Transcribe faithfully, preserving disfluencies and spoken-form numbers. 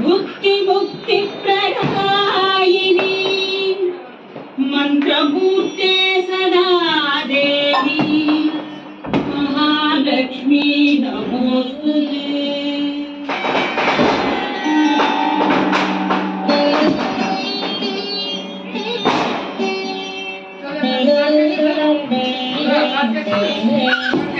भुक्ति मुक्ति प्रदायिनी मंत्रमूर्ते सदा देवी महालक्ष्मी नमोस्तुते। Thank you.